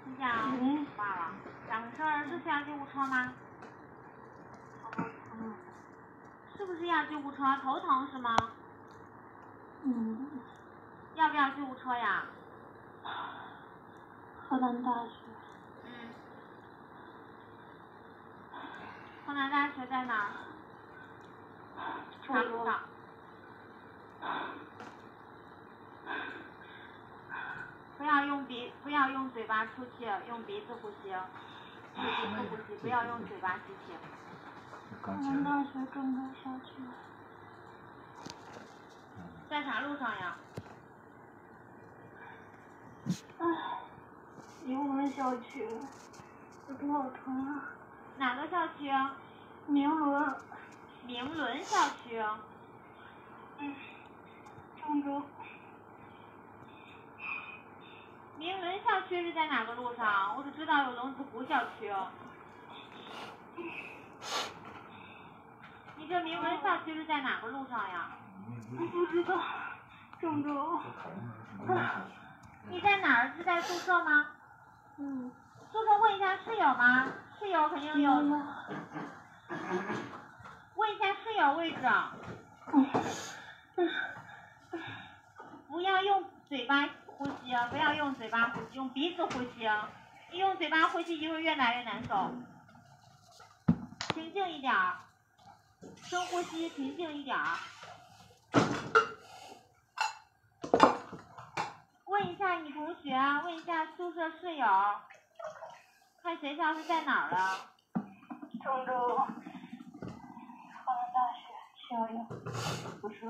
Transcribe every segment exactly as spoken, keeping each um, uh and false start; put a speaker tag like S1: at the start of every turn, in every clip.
S1: 你想，
S2: 嗯，
S1: 挂了，咋回事儿？是需要救护车吗？
S2: 嗯，
S1: 是不是要救护车？头疼是吗？
S2: 嗯，
S1: 要不要救护车呀？
S2: 河南大学。
S1: 嗯。河南大学在哪儿？马路上。不要用鼻，不要用嘴巴出气，用鼻子呼吸，鼻子呼吸，不要用嘴巴吸气。
S2: 河南大学郑州校区。
S1: 在啥路上呀？
S2: 唉，明伦校区，有多少层啊？
S1: 哪个校区？
S2: 明伦。
S1: 明伦校区。
S2: 嗯，郑州。
S1: 明伦校区是在哪个路上？我只知道有龙子湖校区。你这明伦校区是在哪个路上呀？
S2: 我不知道，郑州。
S1: 你在哪儿？是在宿舍吗？
S2: 嗯。
S1: 宿舍问一下室友吗？室友肯定有。问一下室友位置。不要用嘴巴呼吸，不要用嘴巴呼吸，用鼻子呼吸。一用嘴巴呼吸，就会越来越难受。平静一点儿，深呼吸，平静一点儿。问一下你同学，问一下宿舍室友，看学校是在哪儿的？
S2: 郑州。河南大学校友。不是。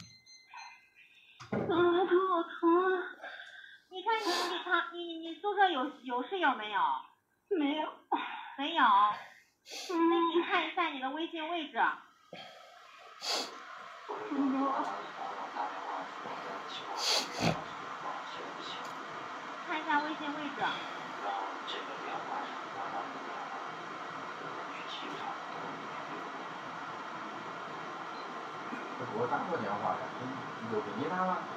S2: 啊，头好疼啊！
S1: 你看你你他你你宿舍有有室友没有？
S2: 没有。
S1: 没有。
S2: 嗯。
S1: 那你看一下你的微信位置。
S2: 郑州。
S1: 看一下微信位置。
S3: 给我打过电话呀？你就给你打了。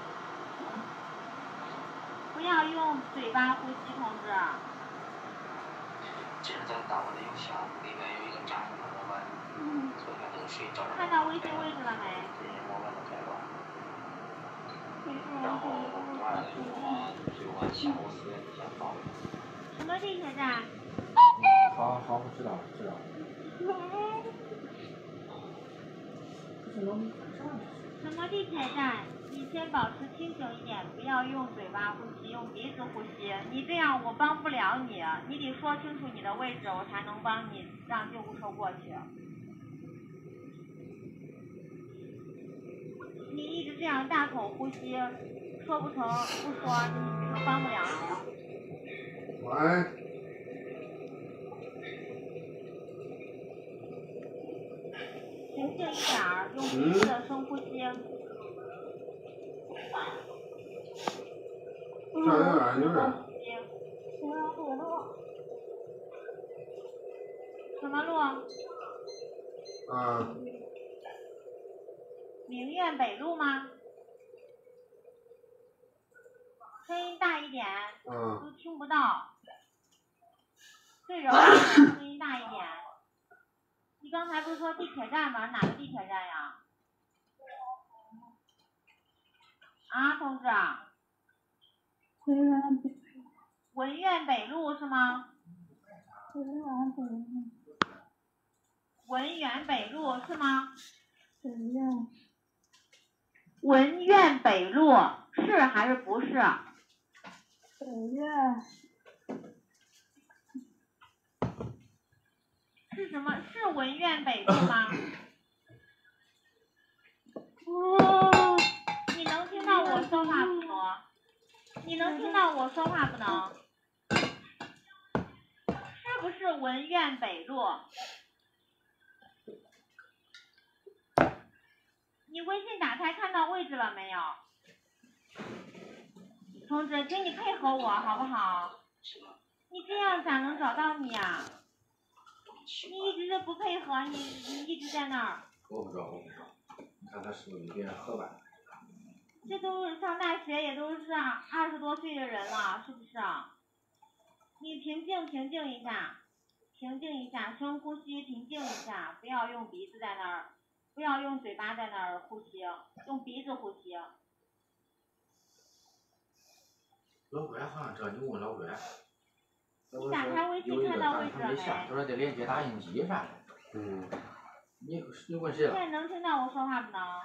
S1: 不要用嘴巴呼吸，同志。
S4: 这是咱单位的邮箱，里面有一个诈骗的模板。
S2: 嗯。
S4: 昨天那个谁找着。
S1: 看到微信位置了没？
S4: 这些模板都改了。
S2: 然
S4: 然后晚上六晚六晚下午四点之前到。
S1: 什么地铁站？
S3: 好好，知道知道。
S1: 什么地铁站？你先保持清醒一点，不要用嘴巴呼吸，用鼻子呼吸。你这样我帮不了你，你得说清楚你的位置，我才能帮你让救护车过去。你一直这样大口呼吸，说不成不说，你帮不了你。
S3: 喂。
S1: 平静一点儿，用鼻子深呼吸。
S3: 这有点有点。
S1: 什么路？
S3: 啊。
S1: 明苑北路吗？声音大一点，
S3: 嗯。
S1: 都听不到。对着话筒，声音大一点。你刚才不是说地铁站吗？哪个地铁站呀？啊，同志。
S2: 文苑北路。
S1: 文苑北路是吗？
S2: 文苑北路。
S1: 文苑北路是吗？
S2: 文苑。
S1: 文苑北路是还是不是？
S2: 文苑。
S1: 是什么？是文苑北路吗？
S2: 哦。
S1: 你能听到我说话不能？你能听到我说话不能？是不是文苑北路？你微信打开看到位置了没有？同志，请你配合我好不好？你这样咋能找到你呀？你一直不配合，你你一直在那儿。
S3: 我不知道，我不知道。你看他是不是别人喝完？
S1: 这都是上大学，也都是二十多岁的人了，是不是啊？ 你平静平静一下，平静一下，深呼吸，平静一下，不要用鼻子在那儿，不要用嘴巴在那儿呼吸，用鼻子呼吸。
S3: 老关好像知道，你问老关。
S1: 你打开微信看到位置了没？
S4: 他说得连接打印机啥的。
S3: 嗯。
S4: 你你问谁了？
S1: 现在能听到我说话不能？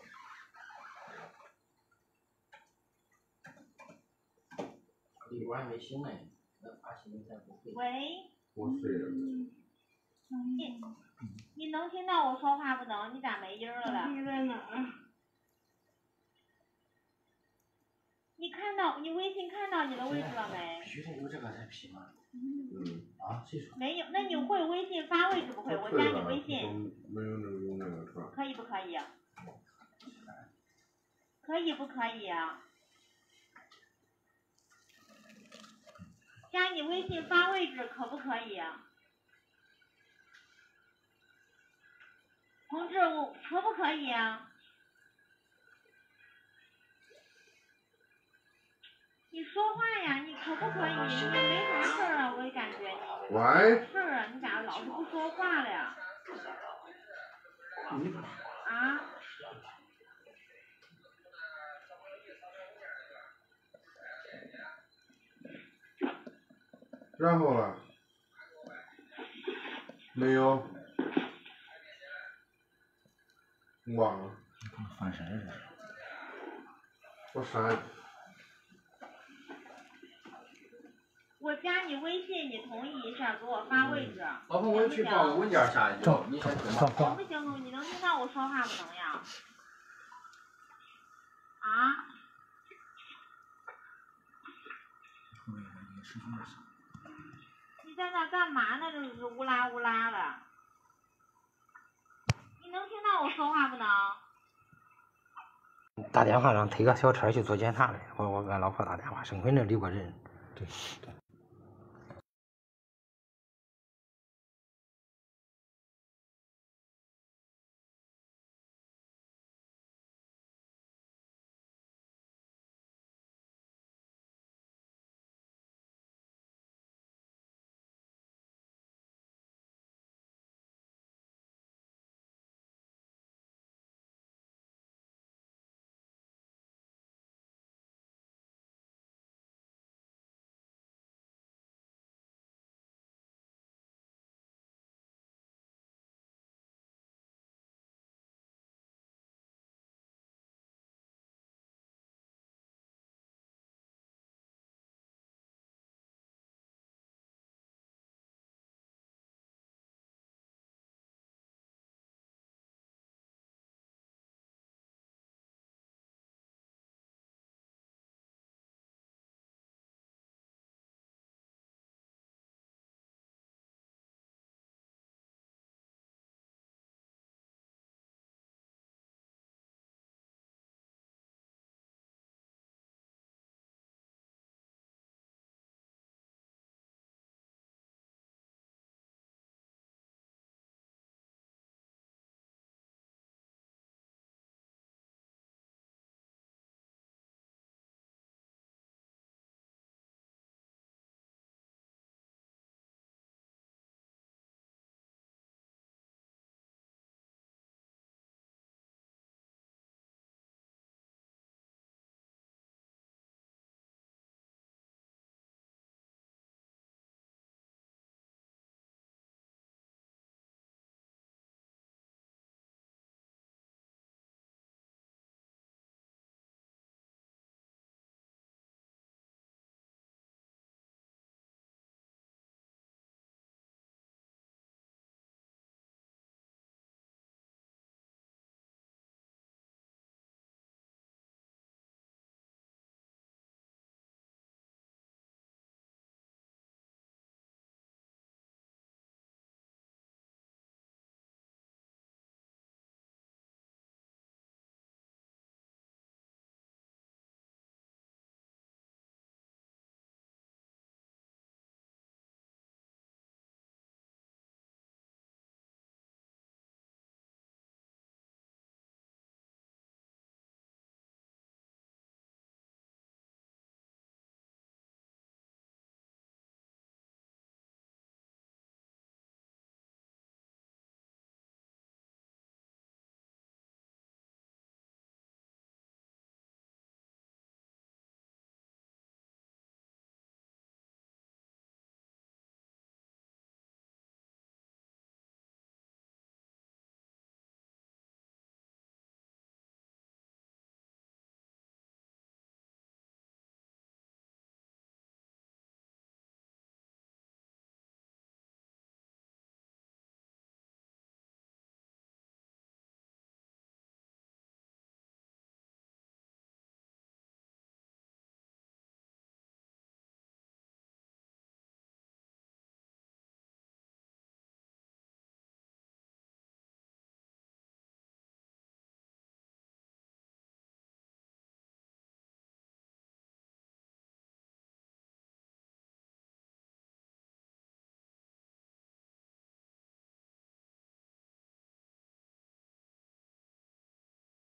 S4: 李官还没醒呢，那发信息才不会。
S1: 喂。
S3: 我睡了。
S1: 你你能听到我说话不能？你咋没音儿了了？
S2: 你在哪儿？
S1: 你看到你微信看到你的位置了没？
S4: 必须得有这个才批吗？
S3: 嗯。
S4: 啊？谁说？
S1: 没有，那你会微信发位置不会？我加你微信。
S3: 没有那个用那个是吧？
S1: 可以不可以？可以不可以啊？加你微信发位置可不可以？同志，我可不可以啊？你说话呀，你可不可以？你也没啥事儿啊，我也感觉你。
S3: 喂。
S1: 事儿啊，你咋老是不说话了呀？
S3: 嗯。
S1: 啊？
S3: 然后呢？没有。忘了。
S4: 翻身是。
S3: 我删。
S1: 我加你微信，你同意一下，给我发位置。
S4: 老婆，我去报个文件下去，你先听吧。
S1: 行不行？你能听到我说话不能呀？啊？你在那干嘛呢？这是乌拉乌拉的。你能听到我说话不能？
S5: 打电话让推个小车去做检查的，我我给俺老婆打电话，幸亏那里有个人。
S3: 对对。